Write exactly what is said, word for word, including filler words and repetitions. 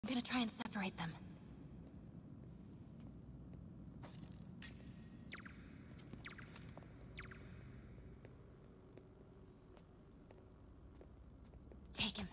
I'm gonna try and separate them. Take him.